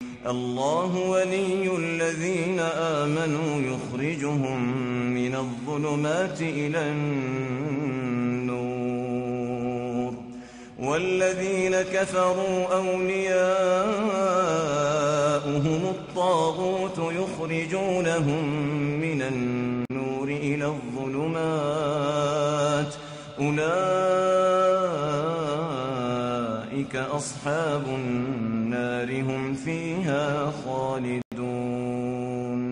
الله ولي الذين آمنوا يخرجهم من الظلمات إلى النور والذين كفروا أولياؤهم الطاغوت يخرجونهم من النور إلى الظلمات أولئك أصحاب النار هم فيها خالدون۔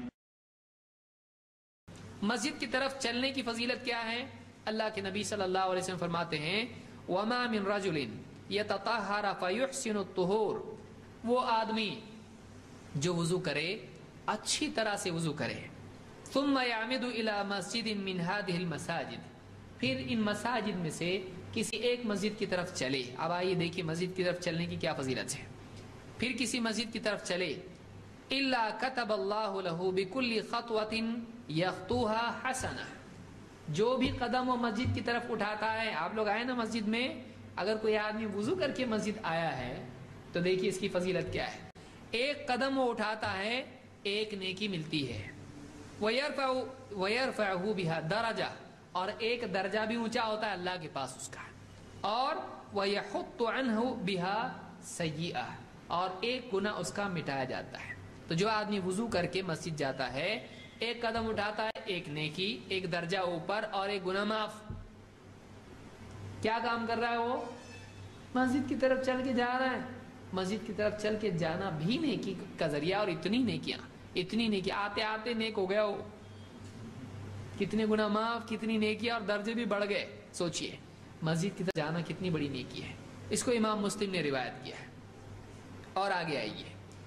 مسجد کی طرف چلنے کی فضیلت کیا ہے؟ اللہ کے نبی صلی اللہ علیہ وسلم فرماتے ہیں وَمَا مِن رَجُلٍ يَتَطَهَّرَ فَيُحْسِنُ الطُّهُورَ، وہ آدمی جو وضو کرے اچھی طرح سے وضو کرے، ثُمَّ يَعْمِدُ إِلَى مَسْجِدٍ مِّنْ هَذِهِ الْمَسَاجِدِ، پھر ان مساجد میں سے کسی ایک مسجد کی طرف چلے۔ اب آئیے دیکھیے مسجد کی طرف چلنے کی کیا فضیلت ہے۔ پھر کسی مسجد کی طرف چلے، إِلَّا كَتَبَ اللَّهُ لَهُ بِكُلِّ خَطْوَةٍ يَخْطُوهَا حَسَنَةً، جو بھی قدم وہ مسجد کی طرف اٹھاتا ہے۔ آپ لوگ آئے نا مسجد میں، اگر کوئی آدمی وضو کر کے مسجد آیا ہے تو دیکھیے اس کی فضیلت کیا ہے۔ ایک قدم وہ اٹھاتا ہے ایک نیکی ملتی ہے، وَيَرْفَعُهُ بِهَا دَرَجَةً، اور ایک درجہ بھی اونچا ہوتا ہے اللہ کے پاس اس کا، اور وَيَحُطُّ عَنْهُ بِهَا سَيِّئَةً، اور ایک گناہ اس کا مٹایا جاتا ہے۔ تو جو آدمی وضو کر کے مسجد جاتا ہے، ایک قدم اٹھاتا ہے ایک نیکی، ایک درجہ اوپر اور ایک گناہ معاف۔ کیا کام کر رہا ہے وہ؟ مسجد کی طرف چل کے جا رہا ہے۔ مسجد کی طرف چل کے جانا بھی نیکی کا ذریعہ، اور اتنی نیکیاں آتے آتے نیک ہو گیا وہ، کتنے گناہ معاف، کتنی نیکیاں، اور درجے بھی بڑھ گئے۔ سوچئے مسجد کی طرف جانا کتنی بڑی نیکی ہے۔ اس کو امام مسلم نے روایت کیا ہے۔ اور آگے آئیے،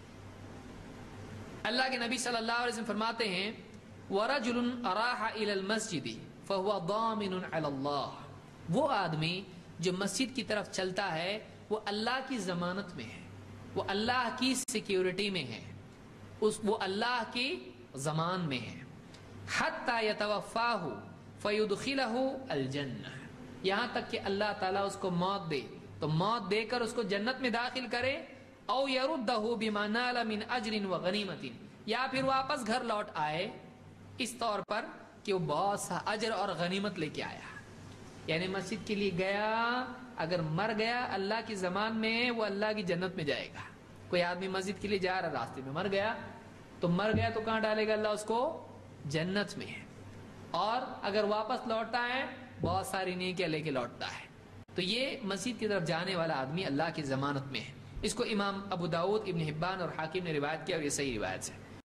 اللہ کے نبی صلی اللہ علیہ وسلم فرماتے ہیں وَرَجُلٌ أَرَاحَ إِلَى الْمَسْجِدِ فَهُوَ ضَامِنٌ عَلَى اللَّهِ، وہ آدمی جو مسجد کی طرف چلتا ہے وہ اللہ کی ضمانت میں ہے، وہ اللہ کی سیکیورٹی میں ہے، وہ اللہ کی ضمان میں ہے۔ حَتَّى يَتَوَفَّاهُ فَيُدْخِلَهُ الْجَنَّةِ، یہاں تک کہ اللہ تعالیٰ اس کو موت دے تو موت دے کر اس کو جنت میں داخل کرے، او يَرُدَّهُ بِمَا نَالَ مِنْ أَجْرٍ وَغَنِيمَةٍ، یا پھر واپس گھر لوٹ آئے اس طور پر کہ وہ بہت سا اجر اور غنیمت لے کے آیا۔ یعنی مسجد کے لیے گیا، اگر مر گیا اللہ کی زمان میں وہ اللہ کی جنت میں جائے گا۔ کوئی آدمی مسجد کے لیے جا رہا، راستے میں مر گیا تو کہاں ڈالے گا اللہ اس کو؟ جنت میں ہے۔ اور اگر واپس لوٹتا ہے بہت ساری نیکیاں لے کے لوٹتا ہے۔ تو یہ مسجد کی طرف جانے والا آدمی اللہ کی ضمانت میں ہے۔ اس کو امام ابو داؤد، ابن حبان اور حاکم نے روایت کیا، اور یہ صحیح روایت ہے۔